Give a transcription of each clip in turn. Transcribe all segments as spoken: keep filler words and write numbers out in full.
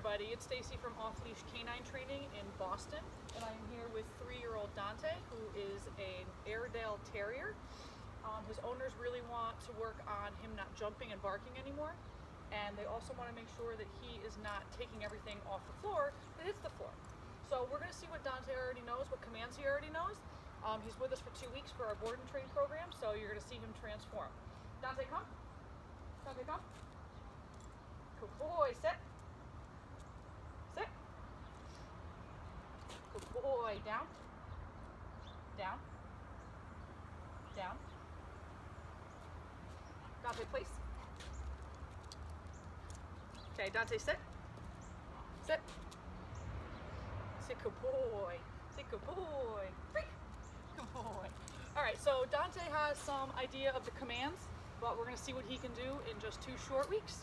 everybody, it's Stacy from Off Leash Canine Training in Boston, and I'm here with three-year-old Dante, who is an Airedale Terrier. Um, his owners really want to work on him not jumping and barking anymore, and they also want to make sure that he is not taking everything off the floor that hits the floor. So we're going to see what Dante already knows, what commands he already knows. Um, he's with us for two weeks for our board and train program, so you're going to see him transform. Dante, come. Dante, come. Good boy, sit. Sit. Good boy, down. Down. Down. Dante, place. Okay, Dante, sit. Sit. Sit, good boy. Sit, good boy. Freak. Good boy. All right, so Dante has some idea of the commands, but we're going to see what he can do in just two short weeks.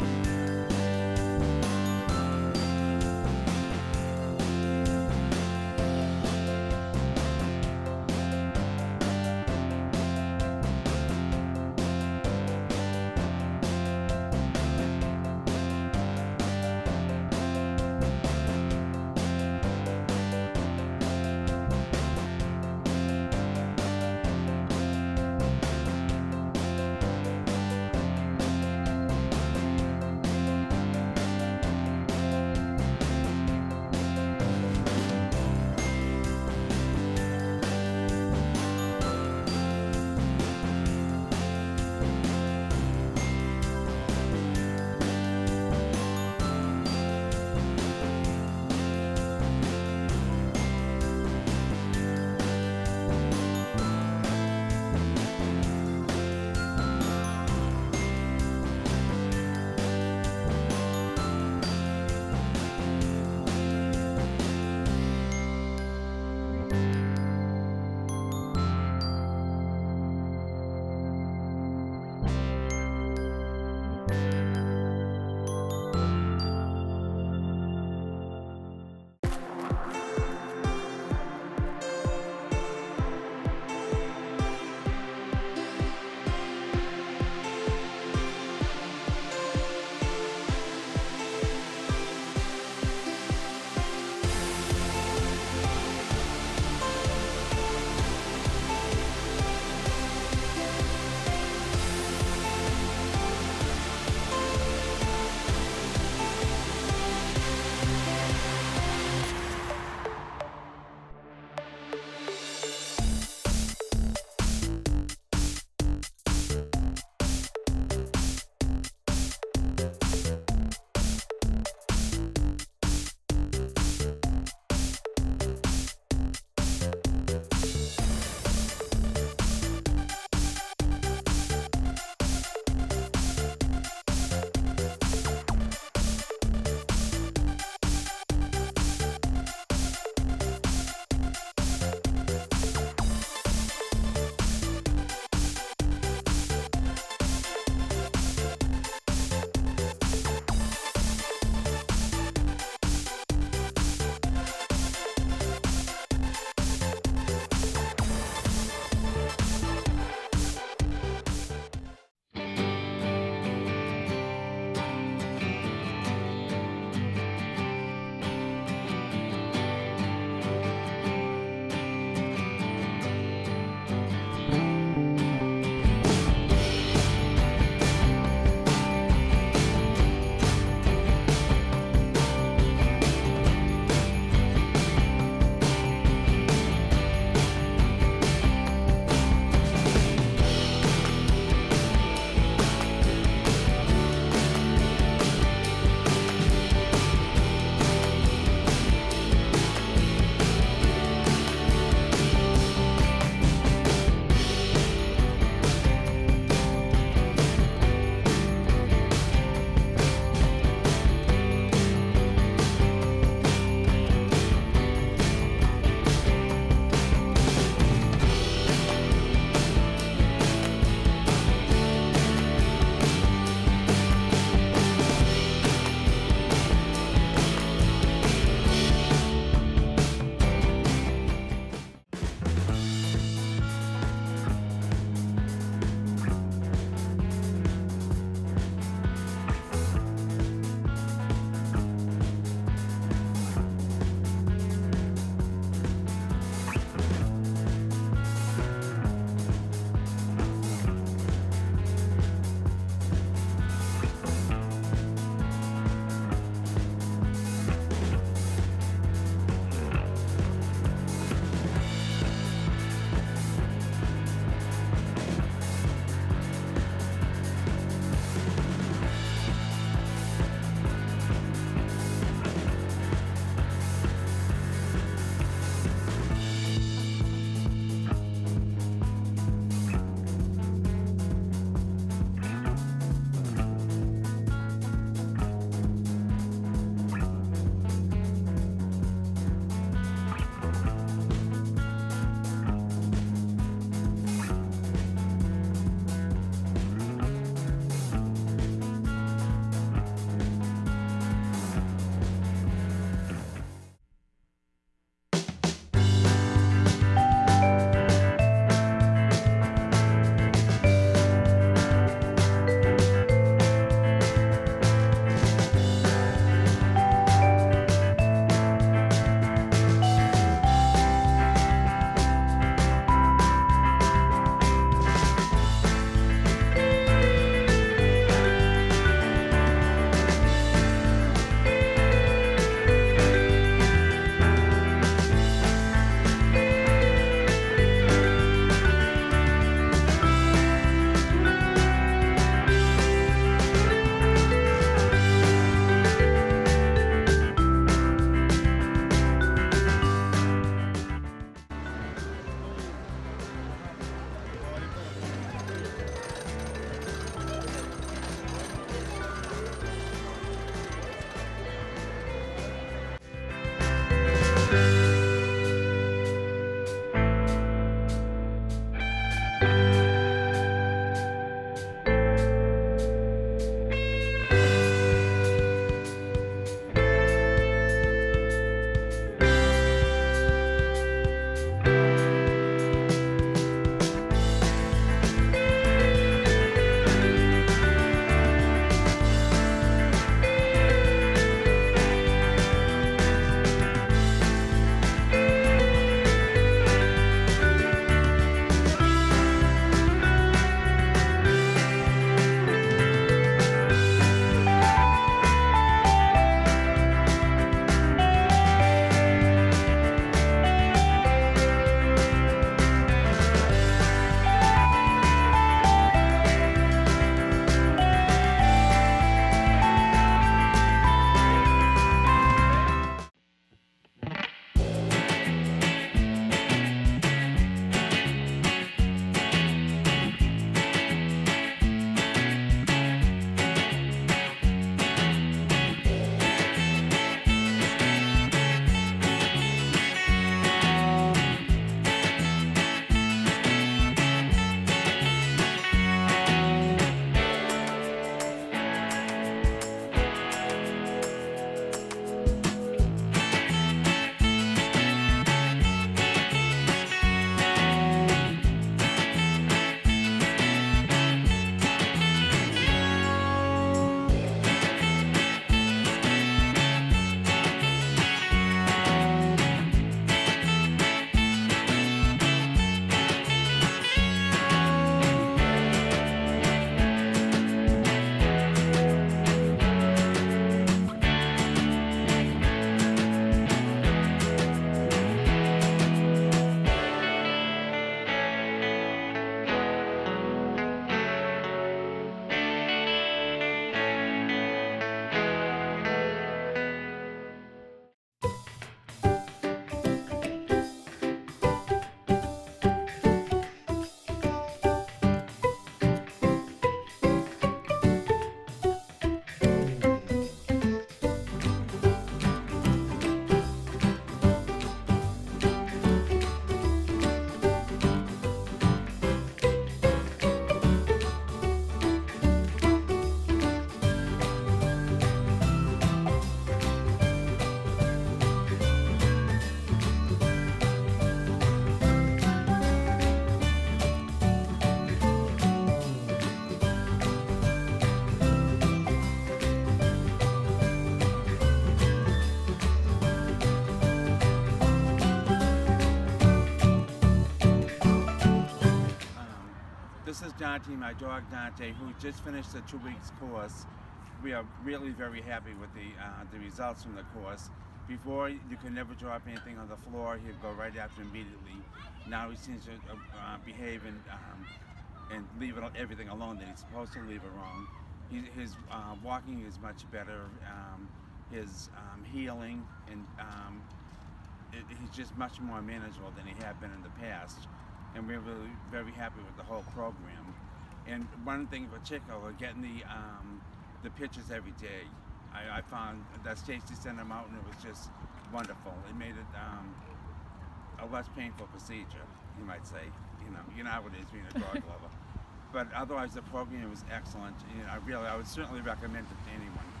Dante, my dog Dante, who just finished a two weeks course. We are really very happy with the uh, the results from the course. Before, you could never drop anything on the floor. He'd go right after immediately. Now he seems to uh, behave and um, and leave it, everything alone that he's supposed to leave it alone. He, his uh, walking is much better. Um, his um, healing and um, it, he's just much more manageable than he had been in the past. And we're really very happy with the whole program. And one thing in particular, getting the um, the pictures every day. I, I found that Stacy sent them out, and it was just wonderful. It made it um, a less painful procedure, you might say. You know, you know how it is being a dog lover. But otherwise, the program was excellent. You know, I really, I would certainly recommend it to anyone.